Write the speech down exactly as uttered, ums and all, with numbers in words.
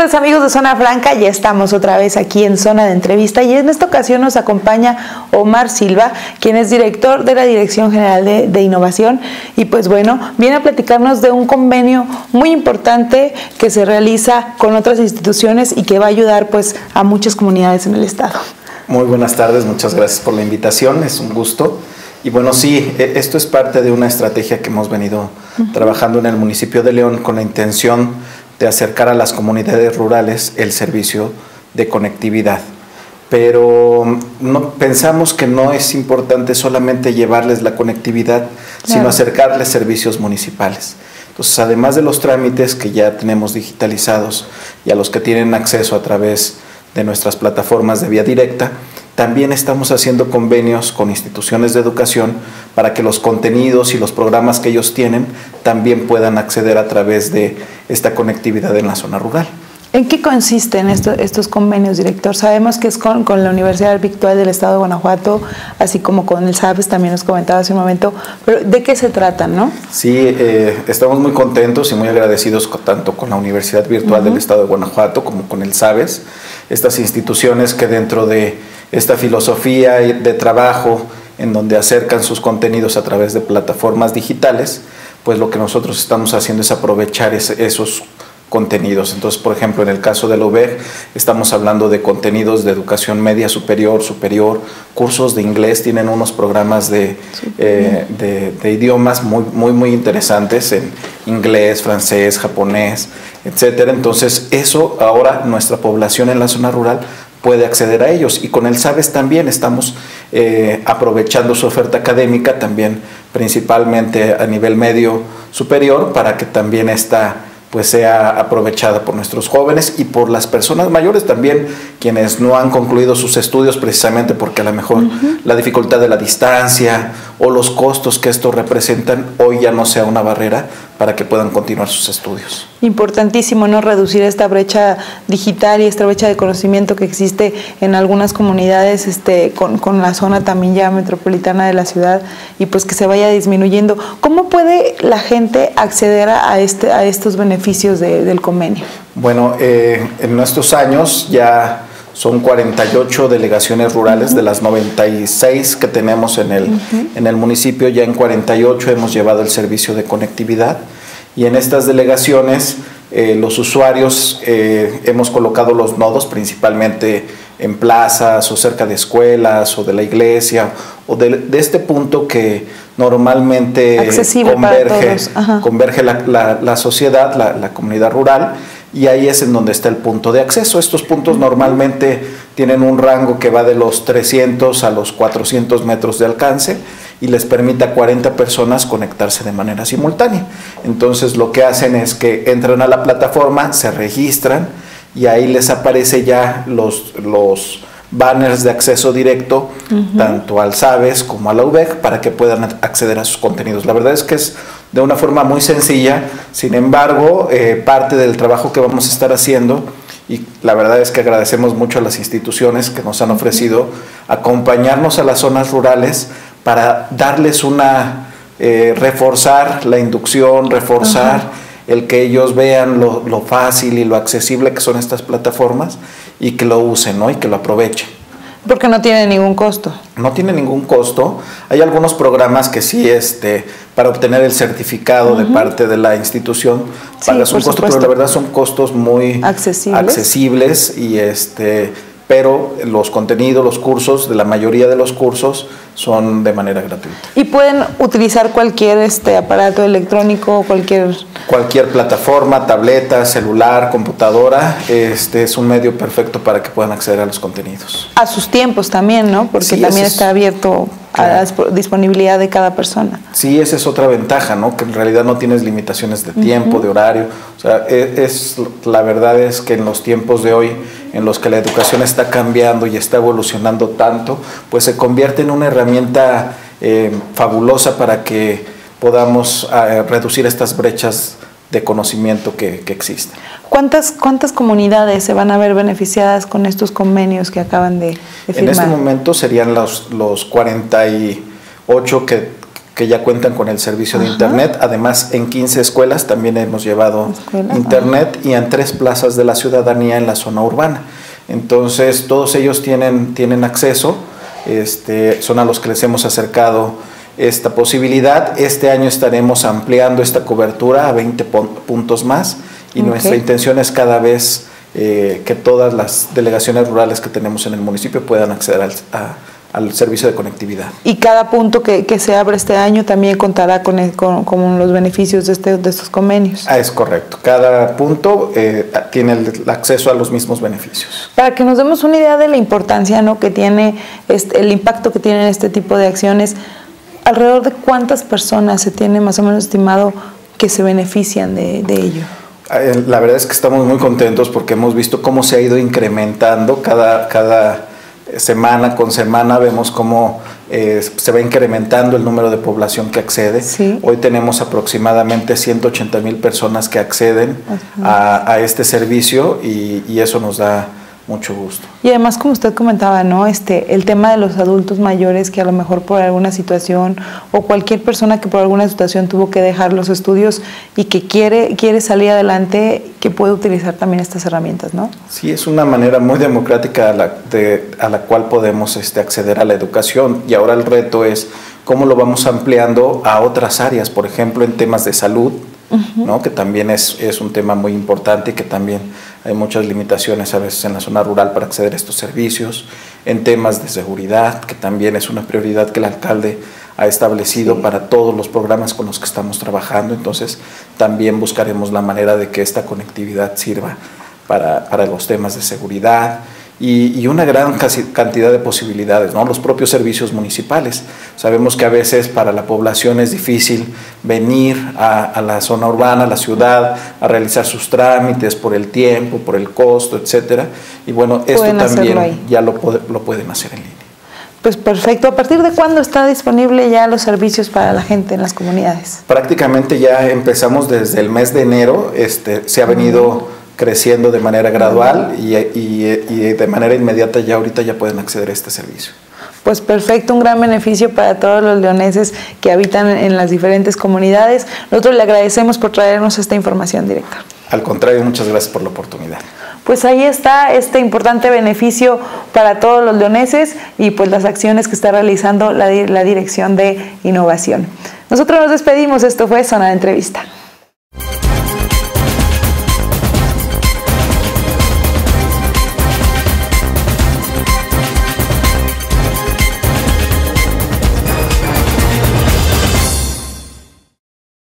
tardes, amigos de Zona Franca, ya estamos otra vez aquí en Zona de Entrevista y en esta ocasión nos acompaña Omar Silva, quien es director de la Dirección General de, de Innovación y pues bueno, viene a platicarnos de un convenio muy importante que se realiza con otras instituciones y que va a ayudar pues a muchas comunidades en el estado. Muy buenas tardes, muchas gracias por la invitación, es un gusto. Y bueno, sí, esto es parte de una estrategia que hemos venido uh-huh. trabajando en el municipio de León con la intención de acercar a las comunidades rurales el servicio de conectividad. Pero no, pensamos que no es importante solamente llevarles la conectividad, claro. sino acercarles servicios municipales. Entonces, además de los trámites que ya tenemos digitalizados y a los que tienen acceso a través de nuestras plataformas de vía directa, también estamos haciendo convenios con instituciones de educación para que los contenidos y los programas que ellos tienen también puedan acceder a través de esta conectividad en la zona rural. ¿En qué consisten esto, estos convenios, director? Sabemos que es con, con la Universidad Virtual del Estado de Guanajuato, así como con el SABES, también nos comentaba hace un momento, pero ¿de qué se tratan, no? Sí, eh, estamos muy contentos y muy agradecidos con, tanto con la Universidad Virtual uh-huh. del Estado de Guanajuato como con el SABES, estas instituciones que dentro de esta filosofía de trabajo en donde acercan sus contenidos a través de plataformas digitales, pues lo que nosotros estamos haciendo es aprovechar ese, esos contenidos. Entonces, por ejemplo, en el caso de la U B E G, estamos hablando de contenidos de educación media superior, superior, cursos de inglés, tienen unos programas de, eh, de, de idiomas muy, muy, muy interesantes en inglés, francés, japonés, etcétera. Entonces, eso ahora nuestra población en la zona rural puede acceder a ellos, y con el SABES también estamos eh, aprovechando su oferta académica, también principalmente a nivel medio superior, para que también esta pues sea aprovechada por nuestros jóvenes y por las personas mayores también, quienes no han concluido sus estudios precisamente porque a lo mejor uh-huh. la dificultad de la distancia o los costos que esto representan hoy ya no sea una barrera para que puedan continuar sus estudios. Importantísimo, ¿no? Reducir esta brecha digital y esta brecha de conocimiento que existe en algunas comunidades este, con, con la zona también ya metropolitana de la ciudad y pues que se vaya disminuyendo. ¿Cómo puede la gente acceder a, este, a estos beneficios de, del convenio? Bueno, eh, en nuestros años ya son cuarenta y ocho delegaciones rurales uh-huh. de las noventa y seis que tenemos en el, uh-huh. en el municipio, ya en cuarenta y ocho hemos llevado el servicio de conectividad y en estas delegaciones eh, los usuarios eh, hemos colocado los nodos principalmente en plazas o cerca de escuelas o de la iglesia o de, de este punto que normalmente accesible converge, para todos. converge la, la, la sociedad, la, la comunidad rural. Y ahí es en donde está el punto de acceso. Estos puntos normalmente tienen un rango que va de los trescientos a los cuatrocientos metros de alcance y les permite a cuarenta personas conectarse de manera simultánea. Entonces lo que hacen es que entran a la plataforma, se registran y ahí les aparece ya los, los banners de acceso directo uh-huh. tanto al SABES como a la U B E G para que puedan acceder a sus contenidos. La verdad es que es de una forma muy sencilla, sin embargo, eh, parte del trabajo que vamos a estar haciendo, y la verdad es que agradecemos mucho a las instituciones que nos han ofrecido acompañarnos a las zonas rurales para darles una, eh, reforzar la inducción, reforzar uh-huh. el que ellos vean lo, lo fácil y lo accesible que son estas plataformas y que lo usen, ¿no? Y que lo aprovechen. Porque no tiene ningún costo. No tiene ningún costo. Hay algunos programas que sí, este, para obtener el certificado uh-huh. de parte de la institución, sí, pagas un costo, pero la verdad son costos muy accesibles, accesibles y este, pero los contenidos, los cursos, de la mayoría de los cursos son de manera gratuita. Y pueden utilizar cualquier este aparato electrónico, cualquier cualquier plataforma, tableta, celular, computadora, este es un medio perfecto para que puedan acceder a los contenidos. A sus tiempos también, ¿no? Porque sí, también es, está abierto claro. a la disponibilidad de cada persona. Sí, esa es otra ventaja, ¿no? Que en realidad no tienes limitaciones de tiempo, uh-huh. de horario. O sea, es, es la verdad es que en los tiempos de hoy, en los que la educación está cambiando y está evolucionando tanto, pues se convierte en una herramienta eh, fabulosa para que podamos eh, reducir estas brechas de conocimiento que, que existen. ¿Cuántas, ¿Cuántas comunidades se van a ver beneficiadas con estos convenios que acaban de, de firmar? En este momento serían los, los cuarenta y ocho que, que ya cuentan con el servicio de Ajá. Internet. Además, en quince escuelas también hemos llevado Escuela. Internet Ajá. y en tres plazas de la ciudadanía en la zona urbana. Entonces, todos ellos tienen, tienen acceso, este, son a los que les hemos acercado esta posibilidad. Este año estaremos ampliando esta cobertura a veinte puntos más y okay. nuestra intención es cada vez eh, que todas las delegaciones rurales que tenemos en el municipio puedan acceder al, a, al servicio de conectividad. Y cada punto que, que se abre este año también contará con, el, con, con los beneficios de, este, de estos convenios. Ah, es correcto. Cada punto eh, tiene el acceso a los mismos beneficios. Para que nos demos una idea de la importancia, ¿no?, que tiene, este, el impacto que tienen este tipo de acciones, ¿alrededor de cuántas personas se tiene más o menos estimado que se benefician de, de ello? La verdad es que estamos muy contentos porque hemos visto cómo se ha ido incrementando cada... cada semana con semana, vemos cómo eh, se va incrementando el número de población que accede. Sí. Hoy tenemos aproximadamente ciento ochenta mil personas que acceden a, a este servicio y, y eso nos da mucho gusto. Y además, como usted comentaba, ¿no?, este, el tema de los adultos mayores que a lo mejor por alguna situación o cualquier persona que por alguna situación tuvo que dejar los estudios y que quiere, quiere salir adelante, que puede utilizar también estas herramientas, ¿no? Sí, es una manera muy democrática a la, de, a la cual podemos este, acceder a la educación, y ahora el reto es cómo lo vamos ampliando a otras áreas, por ejemplo, en temas de salud, Uh-huh. ¿no?, que también es, es un tema muy importante y que también hay muchas limitaciones a veces en la zona rural para acceder a estos servicios, en temas de seguridad, que también es una prioridad que el alcalde ha establecido sí. para todos los programas con los que estamos trabajando. Entonces también buscaremos la manera de que esta conectividad sirva para, para los temas de seguridad y, y una gran casi, cantidad de posibilidades, ¿no? Los propios servicios municipales. Sabemos que a veces para la población es difícil venir a, a la zona urbana, a la ciudad, a realizar sus trámites por el tiempo, por el costo, etcétera. Y bueno, esto también ya lo, lo pueden hacer en línea. Pues perfecto. ¿A partir de cuándo está disponible ya los servicios para la gente en las comunidades? Prácticamente ya empezamos desde el mes de enero. Este, se ha venido uh-huh. creciendo de manera gradual y, y, y de manera inmediata ya ahorita ya pueden acceder a este servicio. Pues perfecto, un gran beneficio para todos los leoneses que habitan en las diferentes comunidades. Nosotros le agradecemos por traernos esta información, director. Al contrario, muchas gracias por la oportunidad. Pues ahí está este importante beneficio para todos los leoneses y pues las acciones que está realizando la, la Dirección de Innovación. Nosotros nos despedimos, esto fue Zona de Entrevista.